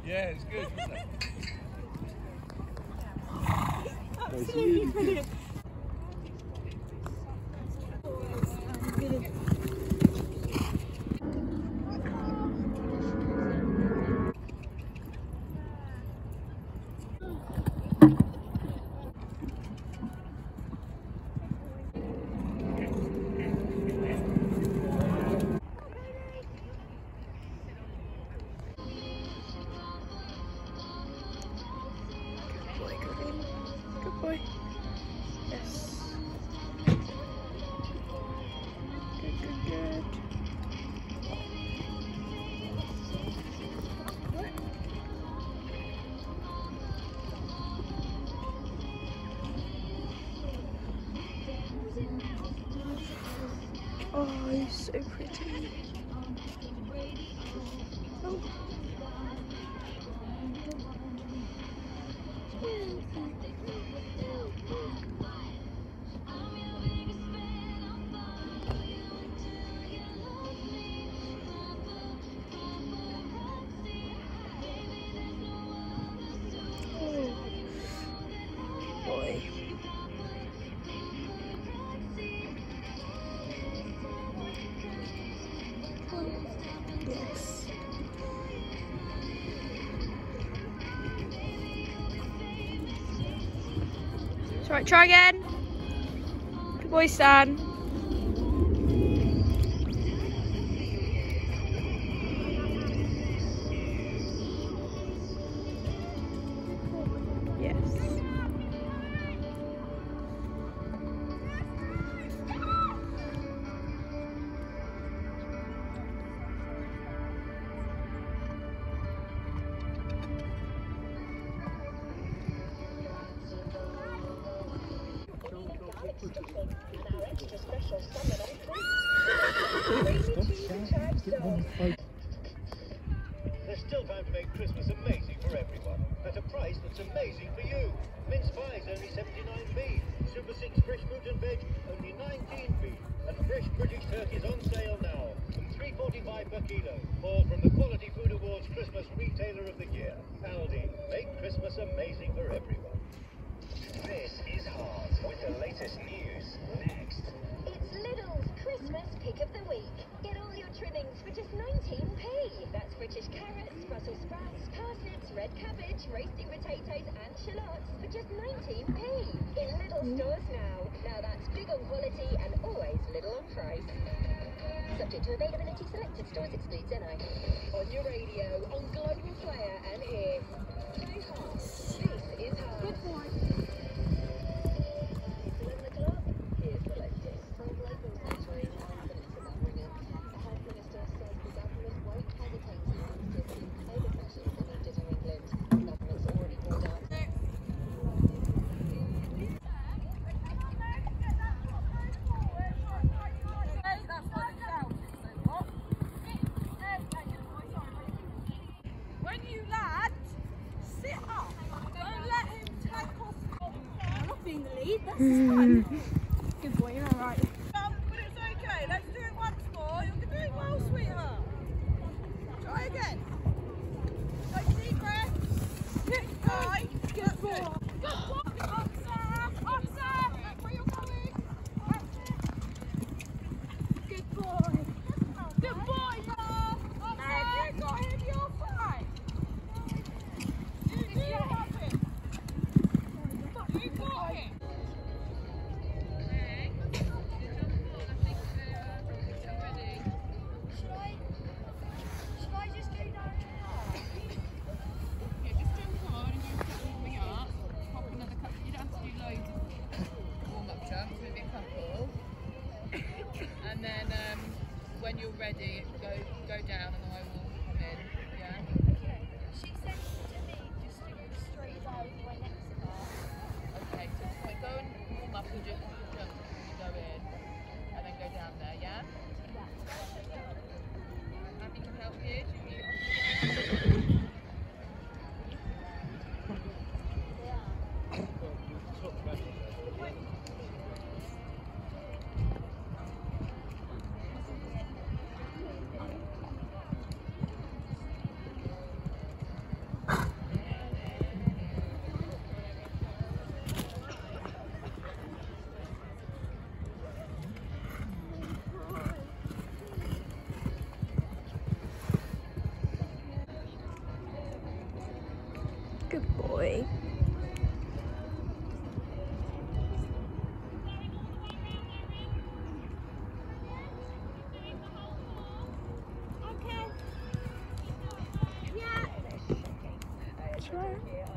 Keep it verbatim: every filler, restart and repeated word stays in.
Yeah, it's good, isn't it? Absolutely brilliant. Good boy. Yes. Good, good, good. Oh, he's so pretty. Oh. Boy. Yes. It's right, try again. Good boy, Stan. Yes. There's still time to make Christmas amazing for everyone, at a price that's amazing for you. Mince pies only seventy-nine p, Super six fresh fruit and veg only nineteen p, and fresh British turkeys on sale now from three forty-five per kilo. All from the Quality Food Awards Christmas Retailer of the Year. Aldi, make Christmas amazing for everyone. This is Hard with the latest news next. It's Lidl's Christmas Pick of the Week. Get all your trimmings for just nineteen p. That's British carrots, Brussels sprouts, parsnips, red cabbage, roasting potatoes and shallots for just nineteen p. In Lidl stores now. Now that's big on quality and always little on price. Subject to availability, selected stores excludes N I. On your radio, on Global Player and here. Play hard. This is Hard. Good boy. eleven o'clock. Here's the latest. From Global Century, confidence in that bringer. The Health Minister says the government won't hesitate to lift COVID measures in England and England. The government's already rolled out. When you land, sit up. Don't let him take off. I'm not being the lead, that's his fun. Good boy, you're alright. Um, but it's okay, let's do it once more. You're doing well, sweetheart. Try again. Take deep breath. Sit high. Good boy. Good boy. Up, Sarah. Up, Sarah. That's where you're going. That's it. Good boy. Good boy, love. Up, Sarah. You got him, you're fine. You do have it. You got it. And then um, when you're ready, go go down and I will come in. Yeah. Okay. She said to me just to go straight down right next to her. Okay. So just like, go and warm up and just jump before you go in, and then go down there. Yeah. Happy to help you. Do you we? Okay. Yeah. Try it.